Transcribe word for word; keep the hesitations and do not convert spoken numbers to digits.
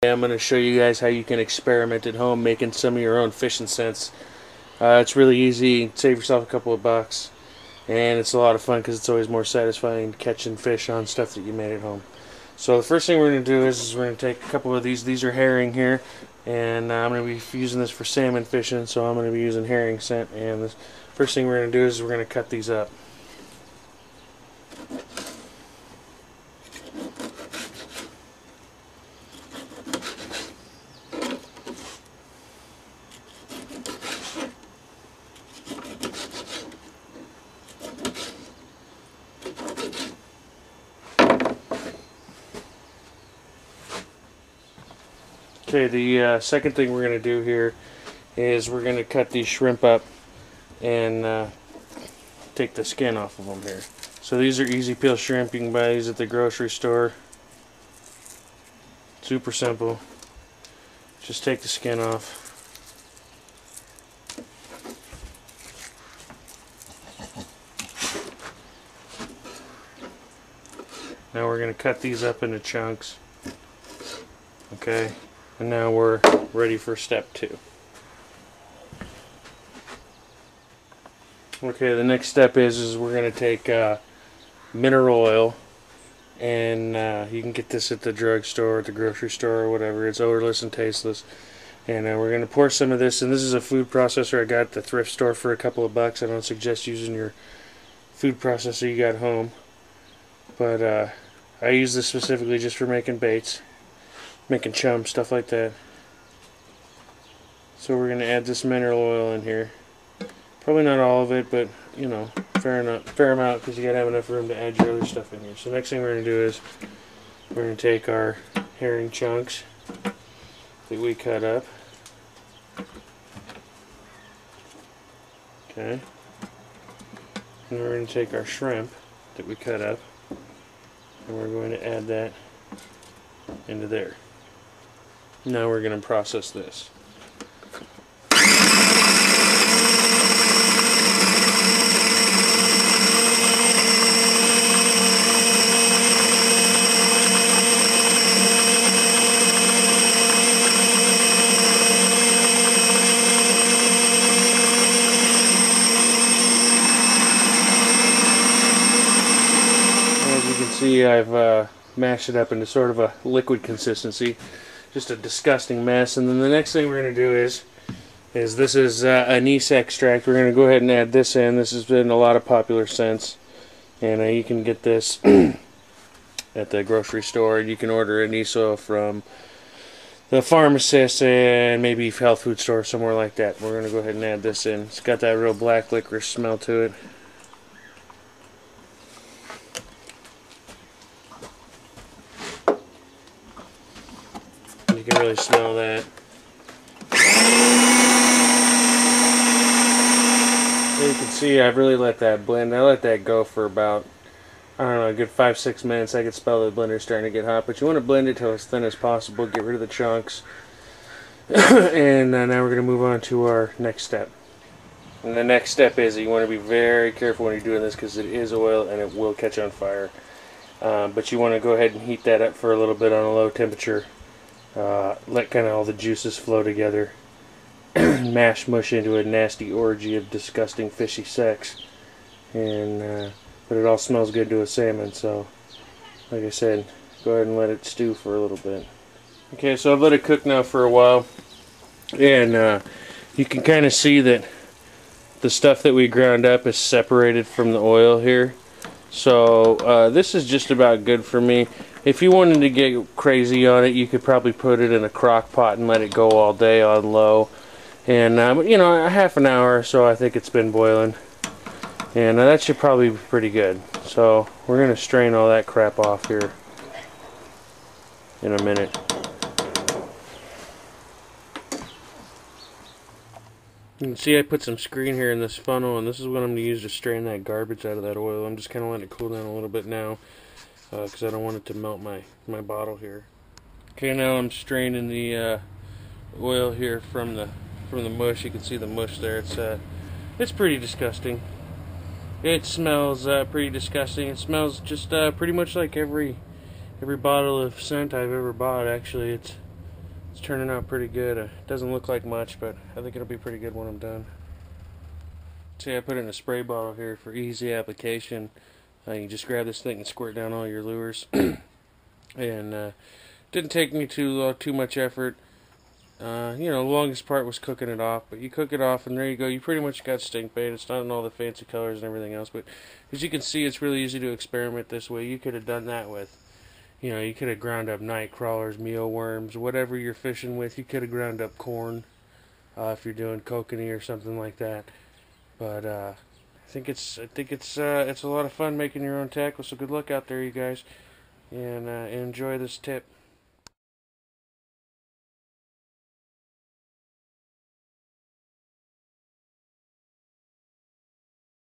I'm going to show you guys how you can experiment at home making some of your own fishing scents. Uh, it's really easy. Save yourself a couple of bucks, and it's a lot of fun because it's always more satisfying catching fish on stuff that you made at home. So the first thing we're going to do is, is we're going to take a couple of these. These are herring here, and uh, I'm going to be using this for salmon fishing, so I'm going to be using herring scent. And the first thing we're going to do is we're going to cut these up. Okay, the uh, second thing we're going to do here is we're going to cut these shrimp up and uh, take the skin off of them here. So these are easy peel shrimp. You can buy these at the grocery store. Super simple. Just take the skin off. Now we're going to cut these up into chunks. Okay. And now we're ready for step two. Okay, the next step is, is we're going to take uh, mineral oil, and uh, you can get this at the drugstore, at the grocery store, or whatever. It's odorless and tasteless. And uh, we're going to pour some of this, and this is a food processor I got at the thrift store for a couple of bucks. I don't suggest using your food processor you got home, but uh, I use this specifically just for making baits. Making chum, stuff like that. So we're going to add this mineral oil in here. Probably not all of it, but you know, fair enough, fair amount, because you got to have enough room to add your other stuff in here. So next thing we're going to do is we're going to take our herring chunks that we cut up. Okay. And we're going to take our shrimp that we cut up, and we're going to add that into there. Now we're going to process this. As you can see, I've uh, mashed it up into sort of a liquid consistency. Just a disgusting mess. And then the next thing we're going to do is is this is uh, anise extract. We're going to go ahead and add this in. This has been a lot of popular scents, and uh, you can get this at the grocery store. You can order anise oil from the pharmacist and maybe health food store, somewhere like that. We're going to go ahead and add this in. It's got that real black licorice smell to it. You can really smell that. So you can see I've really let that blend. I let that go for about, I don't know, a good five, six minutes. I could smell the blender starting to get hot, but you want to blend it till as thin as possible. Get rid of the chunks. And uh, now we're going to move on to our next step. And the next step is that you want to be very careful when you're doing this, because it is oil and it will catch on fire. Um, but you want to go ahead and heat that up for a little bit on a low temperature. Uh, let kind of all the juices flow together, mash mush into a nasty orgy of disgusting fishy sex, and uh, but it all smells good to a salmon. So like I said, go ahead and let it stew for a little bit. Okay, so I've let it cook now for a while, and uh, you can kind of see that the stuff that we ground up is separated from the oil here. So uh, this is just about good for me. If you wanted to get crazy on it, you could probably put it in a crock pot and let it go all day on low. And, um, you know, a half an hour or so I think it's been boiling. And uh, that should probably be pretty good. So we're going to strain all that crap off here in a minute. You can see I put some screen here in this funnel, and this is what I'm going to use to strain that garbage out of that oil. I'm just kind of letting it cool down a little bit now, because uh, I don't want it to melt my, my bottle here. Okay, now I'm straining the uh, oil here from the from the mush. You can see the mush there. It's uh, it's pretty disgusting. It smells uh, pretty disgusting. It smells just uh, pretty much like every every bottle of scent I've ever bought. Actually, it's It's turning out pretty good. Uh, it doesn't look like much, but I think it'll be pretty good when I'm done. See, I put it in a spray bottle here for easy application. Uh, you just grab this thing and squirt down all your lures. And uh, didn't take me too uh, too much effort. Uh, you know, the longest part was cooking it off, but you cook it off, and there you go. You pretty much got stink bait. It's not in all the fancy colors and everything else, but as you can see, it's really easy to experiment this way. You could have done that with, you know, you could have ground up night crawlers, mealworms, whatever you're fishing with. You could have ground up corn uh, if you're doing kokanee or something like that. But uh, I think it's I think it's uh, it's a lot of fun making your own tackle. So good luck out there, you guys, and uh, enjoy this tip.